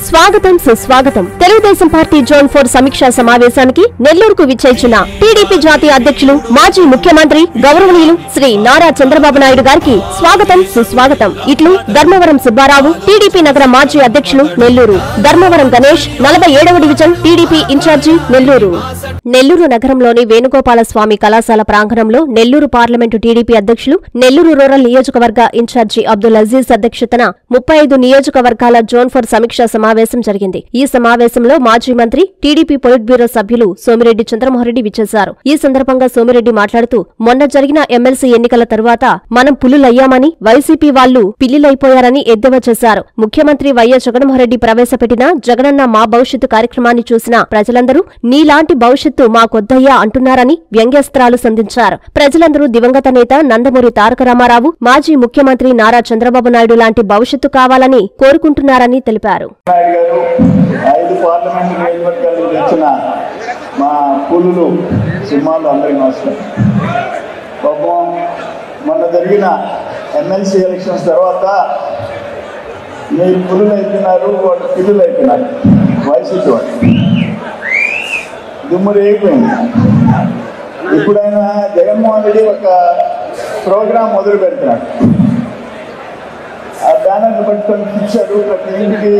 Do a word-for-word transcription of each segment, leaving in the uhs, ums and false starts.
స్వాగతం సుస్వాగతం Telugu Desam party zone four సమీక్షా సమావేశానికి నెల్లూరుకు విచ్చేసిన టీడీపీ జాతీయ అధ్యక్షులు మాజీ ముఖ్యమంత్రి గౌరవనీయులు శ్రీ నారా చంద్రబాబు నాయుడు గారికి స్వాగతం సుస్వాగతం. ఇట్లు ధర్మవరం సుబ్బారావు, టీడీపీ నగర మాజీ అధ్యక్షులు నెల్లూరు. ధర్మవరం గణేష్, నలభై ఏడవ division TDP incharge Nellore. Nellore నగరంలోని వేణుగోపాల స్వామి కళాశాల ప్రాంగణంలో నెల్లూరు పార్లమెంటు టీడీపీ అధ్యక్షులు, నెల్లూరు రూరల్ నియోజకవర్గ ఇన్ఛార్జి అబ్దుల్ అజీజ్ అధ్యక్షతన ముప్పై ఐదు నియోజకవర్గాల జోన్ ఫోర్ సమీక్షా సమావేశం జరిగింది. ఈ సమావేశంలో మాజీ మంత్రి, టీడీపీ పొలిట్ బ్యూరో సభ్యులు సోమిరెడ్డి చంద్రమోహన్రెడ్డి విచ్చేశారు. ఈ సందర్భంగా సోమిరెడ్డి మాట్లాడుతూ, మొన్న జరిగిన ఎమ్మెల్సీ ఎన్నికల తరువాత మనం పులులయ్యామని, వైసీపీ వాళ్లు పిల్లిలైపోయారని ఎద్దేవా చేశారు. ముఖ్యమంత్రి వైఎస్ జగన్మోహన్రెడ్డి ప్రవేశపెట్టిన జగనన్న మా భవిష్యత్తు కార్యక్రమాన్ని చూసిన ప్రజలందరూ నీలాంటి భవిష్యత్తు మాకొద్దయ్యా అంటున్నారని వ్యంగ్యాస్త్రాలు సంధించారు. ప్రజలందరూ దివంగత నేత నందమూరి తారక రామారావు, మాజీ ముఖ్యమంత్రి నారా చంద్రబాబు నాయుడు లాంటి భవిష్యత్తు కావాలని కోరుకుంటున్నారని తెలిపారు. ఐదు పార్లమెంట్ నియోజకవర్గాలకు వచ్చిన మా పులులు సింహాలు అందరికీ నమస్కారం. పాపం మొన్న జరిగిన ఎమ్మెల్సీ ఎలక్షన్స్ తర్వాత మీరు పులులు అయిపోయినారు, వాళ్ళు పిల్లులు అయిపోయినారు. వైసీపీ వాళ్ళు దుమ్ములు అయిపోయింది. ఇప్పుడు ఆయన జగన్మోహన్ రెడ్డి ఒక ప్రోగ్రాం మొదలు పెడుతున్నాడు. ఆ బ్యానర్ని పట్టుకొని ఇచ్చాడు, ప్రతి ఇంటికి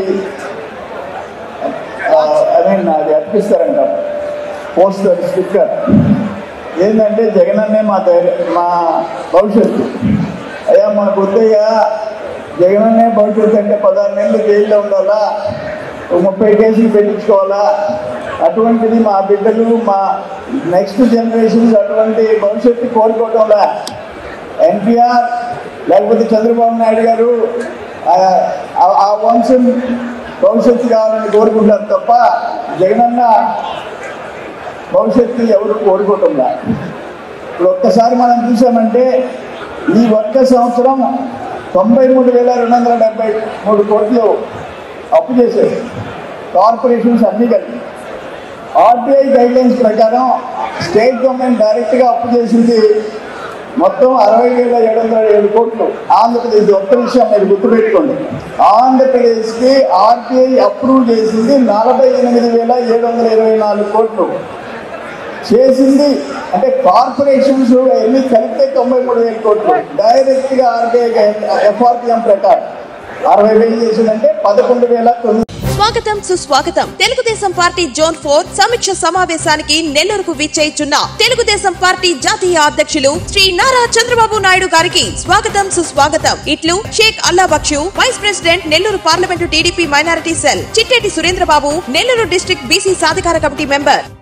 అదే అది అర్పిస్తారంట, పోస్టర్, స్టిక్కర్. ఏంటంటే జగనన్నే మా మా భవిష్యత్తు. అయ్యా మనకు వద్దయ్యా, జగనన్నే భవిష్యత్తు అంటే పదహారు నెలలు జైల్లో ఉండాలా, ముప్పై కేసులు పెట్టించుకోవాలా, అటువంటిది మా బిడ్డలు, మా నెక్స్ట్ జనరేషన్స్ అటువంటి భవిష్యత్తు కోరుకోవటంలా ఎన్టీఆర్ లేకపోతే చంద్రబాబు నాయుడు గారు ఆ వంశం భవిష్యత్తు కావాలని కోరుకుంటారు తప్ప జగనన్న భవిష్యత్తు ఎవరు కోరుకోవటంలా. ఇప్పుడు ఒక్కసారి మనం చూసామంటే ఈ ఒక్క సంవత్సరం తొంభై మూడు వేల రెండు వందల డెబ్బై మూడు కోట్లు అప్పు చేశారు కార్పొరేషన్స్ అన్నీ కలిపి. ఆర్టీఐ గైడ్లైన్స్ ప్రకారం స్టేట్ గవర్నమెంట్ డైరెక్ట్గా అప్పు చేసింది మొత్తం అరవై వేల ఏడు వందల ఏడు కోట్లు. ఆంధ్రప్రదేశ్ ఒక్క విషయం మీరు గుర్తుపెట్టుకోండి, ఆంధ్రప్రదేశ్కి ఆర్టీఐ అప్రూవ్ చేసింది నలభై ఎనిమిది వేల ఏడు వందల ఇరవై నాలుగు కోట్లు చేసింది. అంటే కార్పొరేషన్స్ ఎన్ని కలిపితే తొంభై మూడు వేల కోట్లు. డైరెక్ట్గా ఆర్టీఐ ఎఫ్ఆర్పిఎం ప్రకారం అరవై వేలు చేసిందంటే పదకొండు వేల తొమ్మిది. స్వాగతం సుస్వాగతం. తెలుగుదేశం పార్టీ జోన్ ఫోర్ సమీక్ష సమావేశానికి నెల్లూరుకు విచ్చేయుచున్న తెలుగుదేశం పార్టీ జాతీయ అధ్యక్షులు శ్రీ నారా చంద్రబాబు నాయుడు గారికి స్వాగతం సుస్వాగతం. ఇట్లు Shaik Alla Bakshu, vice president Nellore parliament TDP minority cell, Chitteti Surendrababu, Nellore district BC సాధికార కమిటీ మెంబర్.